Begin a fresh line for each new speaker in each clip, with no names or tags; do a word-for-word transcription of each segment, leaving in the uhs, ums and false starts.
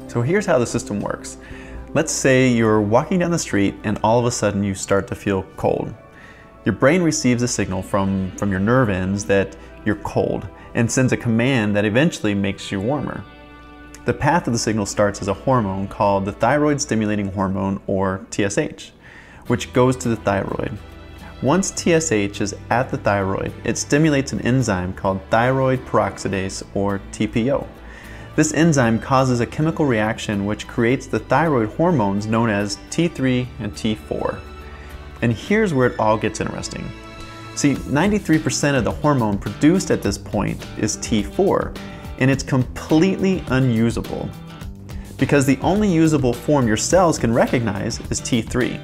So here's how the system works. Let's say you're walking down the street and all of a sudden you start to feel cold. Your brain receives a signal from, from your nerve ends that you're cold and sends a command that eventually makes you warmer. The path of the signal starts as a hormone called the thyroid stimulating hormone, or T S H, which goes to the thyroid. Once T S H is at the thyroid, it stimulates an enzyme called thyroid peroxidase, or T P O. This enzyme causes a chemical reaction which creates the thyroid hormones known as T three and T four. And here's where it all gets interesting. See, ninety-three percent of the hormone produced at this point is T four, and it's completely unusable because the only usable form your cells can recognize is T three.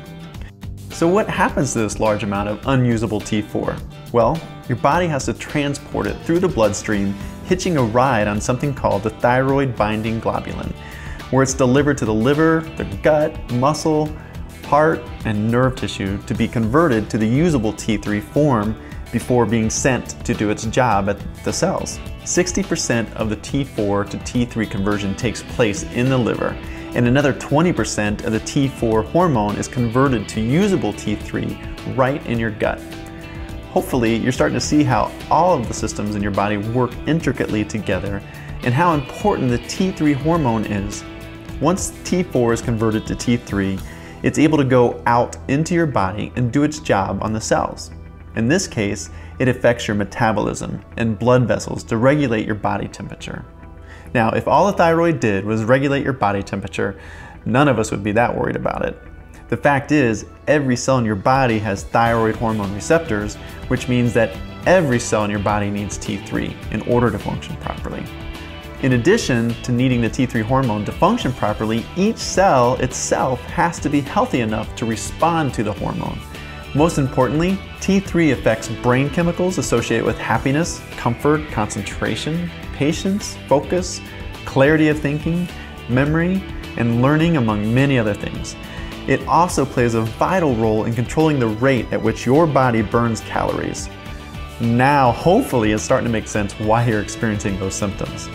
So what happens to this large amount of unusable T four? Well, your body has to transport it through the bloodstream, hitching a ride on something called the thyroid binding globulin, where it's delivered to the liver, the gut, muscle, heart, and nerve tissue to be converted to the usable T three form before being sent to do its job at the cells. sixty percent of the T four to T three conversion takes place in the liver, and another twenty percent of the T four hormone is converted to usable T three right in your gut. Hopefully, you're starting to see how all of the systems in your body work intricately together and how important the T three hormone is. Once T four is converted to T three, it's able to go out into your body and do its job on the cells. In this case, it affects your metabolism and blood vessels to regulate your body temperature. Now, if all the thyroid did was regulate your body temperature, none of us would be that worried about it. The fact is, every cell in your body has thyroid hormone receptors, which means that every cell in your body needs T three in order to function properly. In addition to needing the T three hormone to function properly, each cell itself has to be healthy enough to respond to the hormone. Most importantly, T three affects brain chemicals associated with happiness, comfort, concentration, patience, focus, clarity of thinking, memory, and learning, among many other things. It also plays a vital role in controlling the rate at which your body burns calories. Now, hopefully, it's starting to make sense why you're experiencing those symptoms.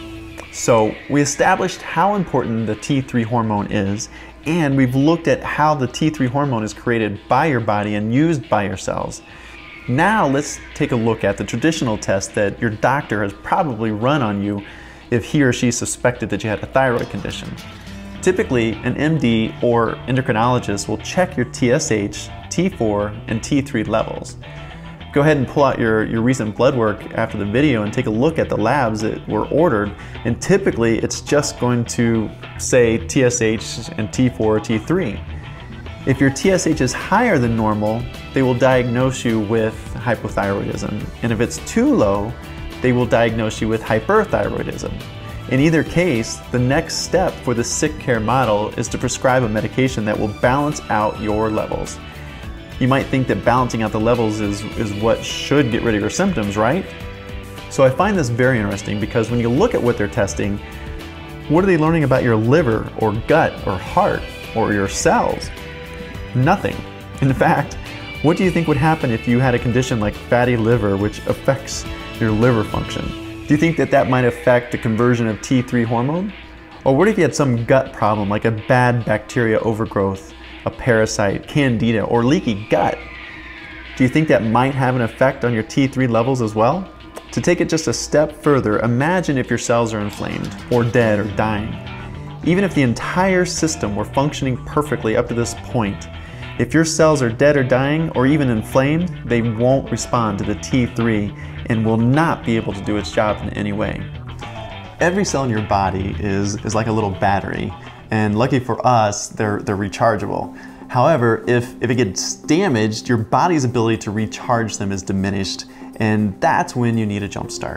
So, we established how important the T three hormone is, and we've looked at how the T three hormone is created by your body and used by your cells. Now, let's take a look at the traditional test that your doctor has probably run on you if he or she suspected that you had a thyroid condition. Typically, an M D or endocrinologist will check your T S H, T four, and T three levels. Go ahead and pull out your, your recent blood work after the video and take a look at the labs that were ordered, and typically it's just going to say T S H and T four or T three. If your T S H is higher than normal, they will diagnose you with hypothyroidism, and if it's too low, they will diagnose you with hyperthyroidism. In either case, the next step for the sick care model is to prescribe a medication that will balance out your levels. You might think that balancing out the levels is, is what should get rid of your symptoms, right? So I find this very interesting because when you look at what they're testing, what are they learning about your liver or gut or heart or your cells? Nothing. In fact, what do you think would happen if you had a condition like fatty liver, which affects your liver function? Do you think that that might affect the conversion of T three hormone? Or what if you had some gut problem like a bad bacteria overgrowth, a parasite, candida, or leaky gut? Do you think that might have an effect on your T three levels as well? To take it just a step further, imagine if your cells are inflamed or dead or dying. Even if the entire system were functioning perfectly up to this point, if your cells are dead or dying or even inflamed, they won't respond to the T three and will not be able to do its job in any way. Every cell in your body is, is like a little battery, and lucky for us, they're, they're rechargeable. However, if, if it gets damaged, your body's ability to recharge them is diminished, and that's when you need a jump start.